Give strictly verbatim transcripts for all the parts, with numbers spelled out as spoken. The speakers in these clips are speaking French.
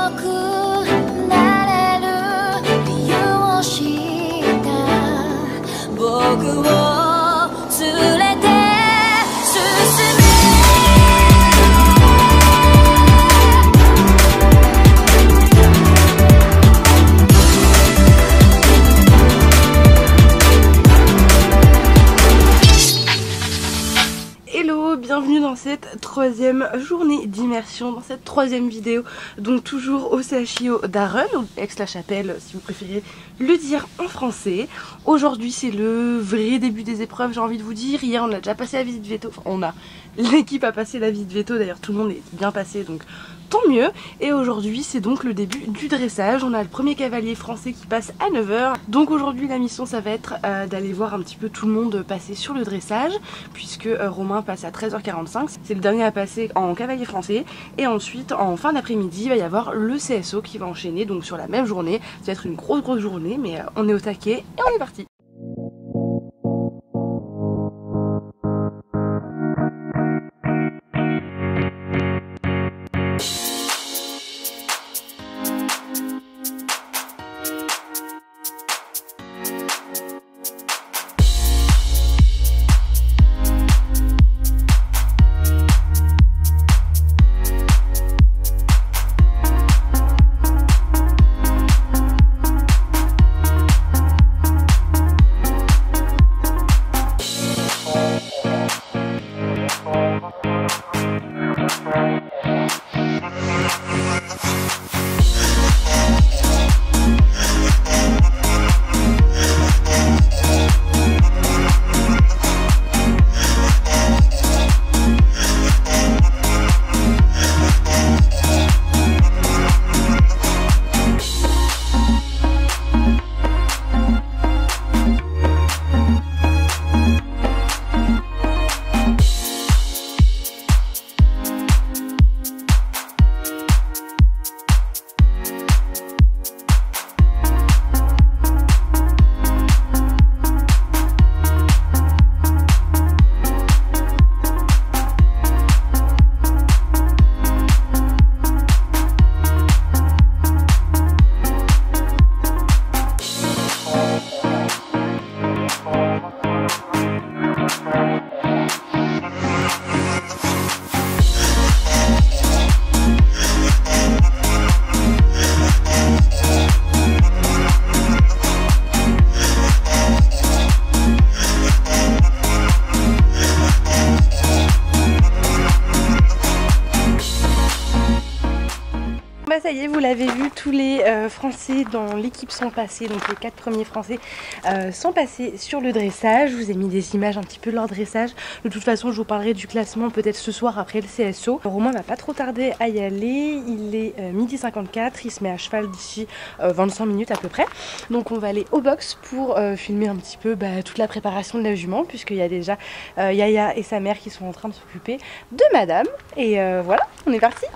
Bienvenue dans cette troisième journée d'immersion, dans cette troisième vidéo, donc toujours au C H I O d'Arun, ou Aix-la-Chapelle si vous préférez le dire en français. Aujourd'hui c'est le vrai début des épreuves, j'ai envie de vous dire. Hier on a déjà passé la visite veto, enfin on a, l'équipe a passé la visite veto, d'ailleurs tout le monde est bien passé donc tant mieux. Et aujourd'hui c'est donc le début du dressage. On a le premier cavalier français qui passe à neuf heures. Donc aujourd'hui la mission ça va être euh, d'aller voir un petit peu tout le monde passer sur le dressage, puisque euh, Romain passe à treize heures quarante-cinq. C'est le dernier à passer en cavalier français. Et ensuite en fin d'après-midi il va y avoir le C S O qui va enchaîner donc sur la même journée. Ça va être une grosse grosse journée, mais euh, on est au taquet et on est parti. Ça y est, vous l'avez vu, tous les euh, Français dans l'équipe sont passés, donc les quatre premiers Français euh, sont passés sur le dressage. Je vous ai mis des images un petit peu de leur dressage. De toute façon, je vous parlerai du classement peut-être ce soir après le C S O. Romain va pas trop tarder à y aller. Il est euh, midi cinquante-quatre, il se met à cheval d'ici euh, vingt-cinq minutes à peu près. Donc on va aller au box pour euh, filmer un petit peu bah, toute la préparation de la jument, puisqu'il y a déjà euh, Yaya et sa mère qui sont en train de s'occuper de madame. Et euh, voilà, on est parti.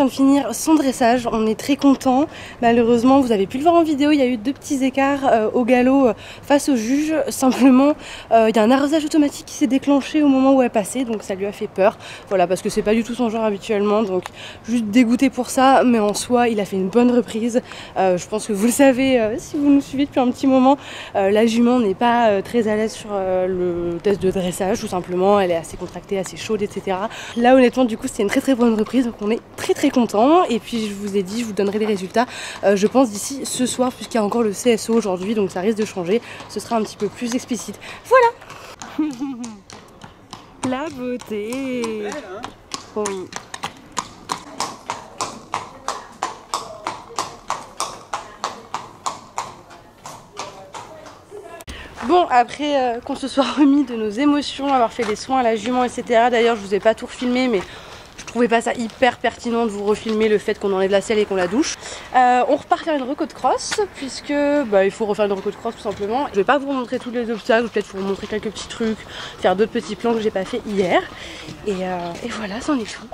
de finir son dressage, on est très content. Malheureusement, vous avez pu le voir en vidéo, il y a eu deux petits écarts euh, au galop euh, face au juge. Simplement, euh, il y a un arrosage automatique qui s'est déclenché au moment où elle passait, donc ça lui a fait peur. Voilà, parce que c'est pas du tout son genre habituellement, donc juste dégoûté pour ça, mais en soi, il a fait une bonne reprise. Euh, je pense que vous le savez, euh, si vous nous suivez depuis un petit moment, euh, la jument n'est pas euh, très à l'aise sur euh, le test de dressage, tout simplement. Elle est assez contractée, assez chaude, et cetera. Là, honnêtement, du coup, c'était une très très bonne reprise, donc on est très très content. Et puis, je vous ai dit, je vous donnerai les résultats, euh, je pense, d'ici ce soir, puisqu'il y a encore le C S O aujourd'hui, donc ça risque de changer. Ce sera un petit peu plus explicite. Voilà. La beauté. Belle, hein? Oui. Bon, après euh, qu'on se soit remis de nos émotions, avoir fait des soins à la jument, et cetera. D'ailleurs, je vous ai pas tout refilmé, mais je trouvais pas ça hyper pertinent de vous refilmer le fait qu'on enlève la selle et qu'on la douche. Euh, on repart faire une reco de cross, puisque bah, il faut refaire une reco de cross tout simplement. Je vais pas vous montrer tous les obstacles, peut-être vous montrer quelques petits trucs, faire d'autres petits plans que j'ai pas fait hier. Et, euh, et voilà, c'en est tout.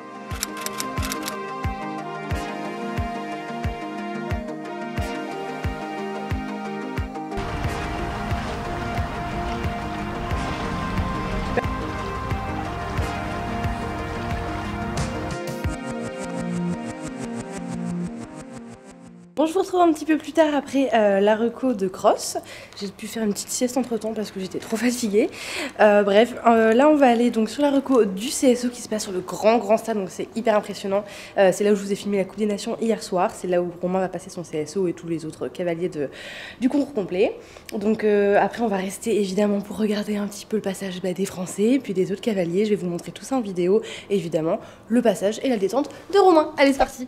Bon, je vous retrouve un petit peu plus tard après euh, la reco de cross. J'ai pu faire une petite sieste entre temps parce que j'étais trop fatiguée. Euh, bref, euh, là on va aller donc sur la reco du C S O qui se passe sur le grand grand stade, donc c'est hyper impressionnant. Euh, c'est là où je vous ai filmé la Coupe des Nations hier soir. C'est là où Romain va passer son C S O et tous les autres cavaliers de, du concours complet. Donc euh, après on va rester évidemment pour regarder un petit peu le passage bah, des Français puis des autres cavaliers. Je vais vous montrer tout ça en vidéo et évidemment le passage et la détente de Romain. Allez, c'est parti.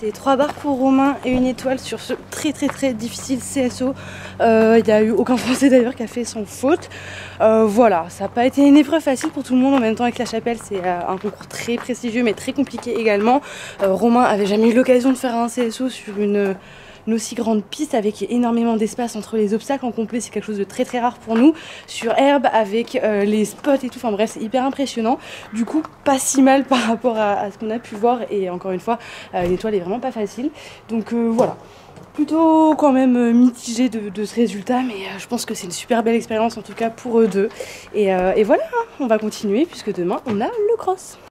fait trois barres pour Romain et une étoile sur ce très très très difficile C S O. Il euh, n'y a eu aucun Français d'ailleurs qui a fait sans faute. Euh, voilà, ça n'a pas été une épreuve facile pour tout le monde. En même temps, avec la Chapelle, c'est euh, un concours très prestigieux mais très compliqué également. Euh, Romain avait jamais eu l'occasion de faire un C S O sur une... une aussi grande piste avec énormément d'espace entre les obstacles en complet, c'est quelque chose de très très rare pour nous, sur herbe avec euh, les spots et tout, enfin bref c'est hyper impressionnant, du coup pas si mal par rapport à, à ce qu'on a pu voir, et encore une fois euh, une étoile est vraiment pas facile, donc euh, voilà, plutôt quand même euh, mitigé de, de ce résultat, mais euh, je pense que c'est une super belle expérience en tout cas pour eux deux, et, euh, et voilà, hein, on va continuer puisque demain on a le cross.